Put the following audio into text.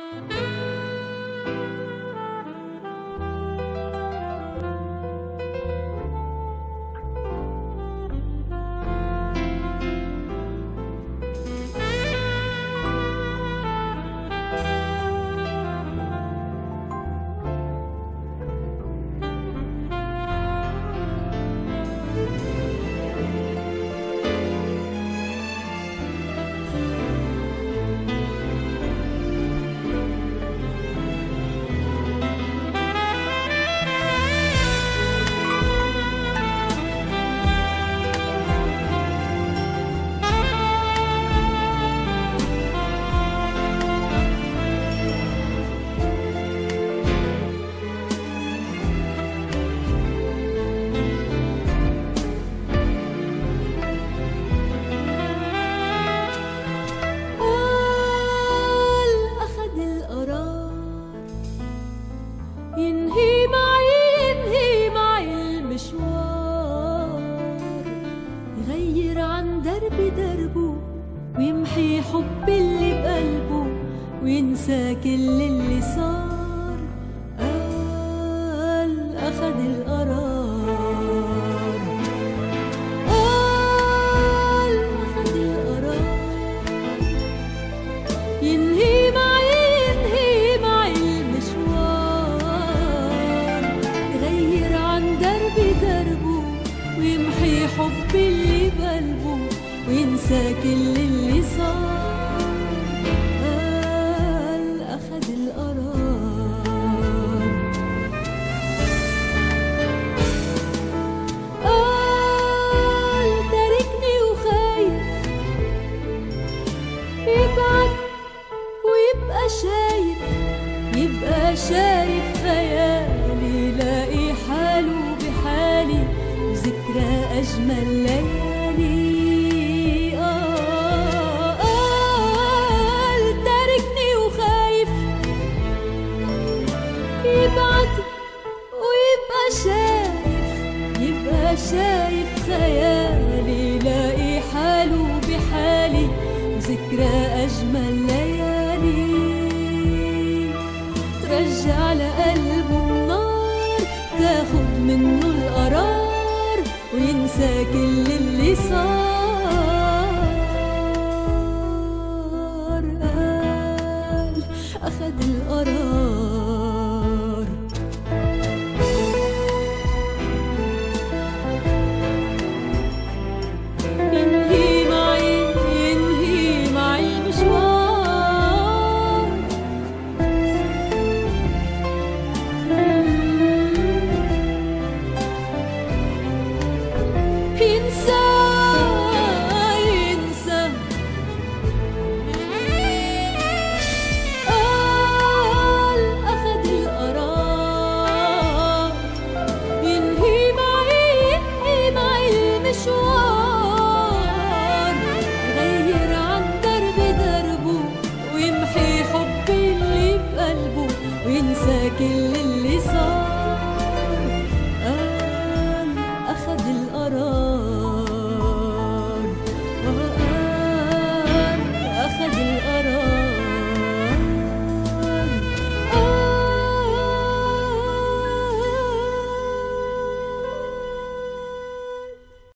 بدربه ويمحي حب اللي بقلبه وينسى كل اللي صار. قال أخد القرار، قال أخد القرار، ينهي معي المشوار، يغير عن دربه ويمحي حب اللي بقلبه وينسى كل اللي صار. قال أخد القرار، قال تاركني وخايف يبعد ويبقى شايف خيالي، لاقي حاله بحالي وذكرى أجمل ليالي. يبعد ويبقى شايف خيالي، لاقي حاله بحالي وذكرى أجمل ليالي. ترجع لقلبه النار، تاخد منه القرار وينسى كل اللي صار. قال أخد القرار، ينهي معي المشوار، ينسى قال أخد القرار، ينهي معي المشوار، يغير عن دربه ويمحي حب اللي بقلبه وينسى كل